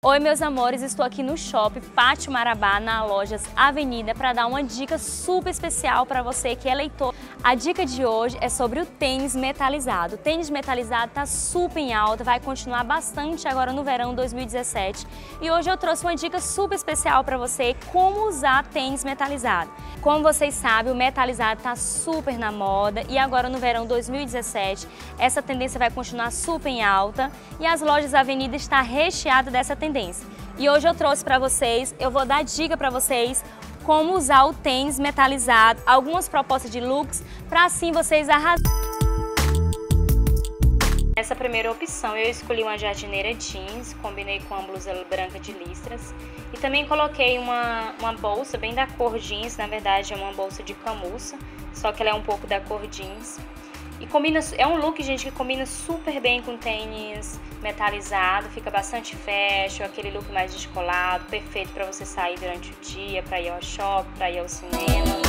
Oi meus amores, estou aqui no Shopping Pátio Marabá, na Lojas Avenida, para dar uma dica super especial para você que é leitor. A dica de hoje é sobre o tênis metalizado. O tênis metalizado está super em alta, vai continuar bastante agora no verão 2017. E hoje eu trouxe uma dica super especial para você, como usar tênis metalizado. Como vocês sabem, o metalizado está super na moda e agora no verão 2017 essa tendência vai continuar super em alta e as Lojas Avenida está recheada dessa tendência. E hoje eu trouxe para vocês, eu vou dar dica para vocês como usar o tênis metalizado, algumas propostas de looks para assim vocês arrasarem. Essa primeira opção eu escolhi uma jardineira jeans, combinei com uma blusa branca de listras e também coloquei uma bolsa bem da cor jeans, na verdade é uma bolsa de camurça, só que ela é um pouco da cor jeans. E combina, é um look, gente, que combina super bem com tênis metalizado, fica bastante fashion, aquele look mais descolado, perfeito para você sair durante o dia, para ir ao shopping, para ir ao cinema.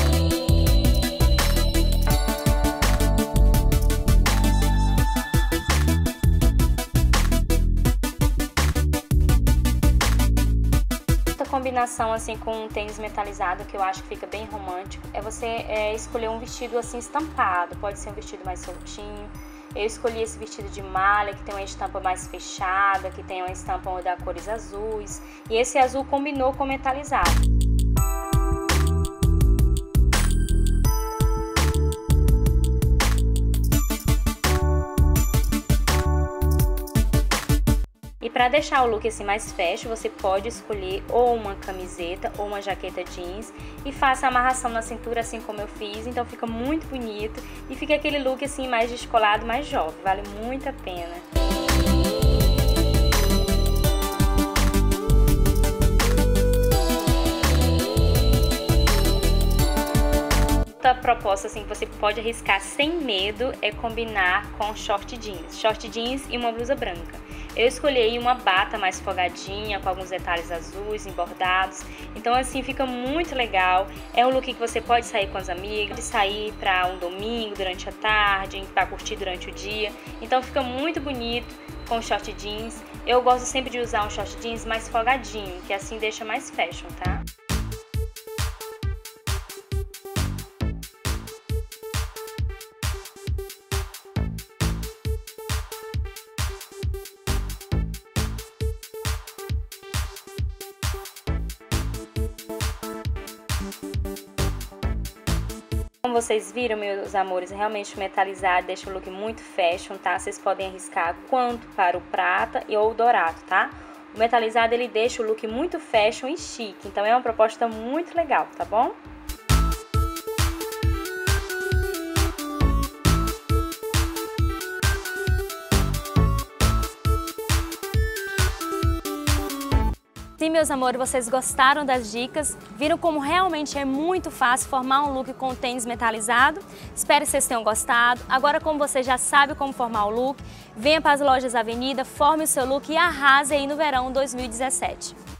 Combinação assim com um tênis metalizado que eu acho que fica bem romântico é você escolher um vestido assim estampado, pode ser um vestido mais soltinho. Eu escolhi esse vestido de malha que tem uma estampa mais fechada, que tem uma estampa da cores azuis e esse azul combinou com o metalizado. E para deixar o look assim mais fashion, você pode escolher ou uma camiseta ou uma jaqueta jeans e faça a amarração na cintura assim como eu fiz, então fica muito bonito e fica aquele look assim mais descolado, mais jovem, vale muito a pena. Outra proposta assim que você pode arriscar sem medo é combinar com short jeans e uma blusa branca. Eu escolhi uma bata mais folgadinha, com alguns detalhes azuis, bordados. Então assim fica muito legal. É um look que você pode sair com as amigas, pode sair para um domingo, durante a tarde, para curtir durante o dia. Então fica muito bonito com short jeans. Eu gosto sempre de usar um short jeans mais folgadinho, que assim deixa mais fashion, tá? Como vocês viram, meus amores, realmente o metalizado deixa o look muito fashion, tá? Vocês podem arriscar quanto para o prata ou o dourado, tá? O metalizado, ele deixa o look muito fashion e chique, então é uma proposta muito legal, tá bom? Sim, meus amores, vocês gostaram das dicas? Viram como realmente é muito fácil formar um look com tênis metalizado? Espero que vocês tenham gostado. Agora, como você já sabe como formar o look, venha para as Lojas Avenida, forme o seu look e arrase aí no verão 2017.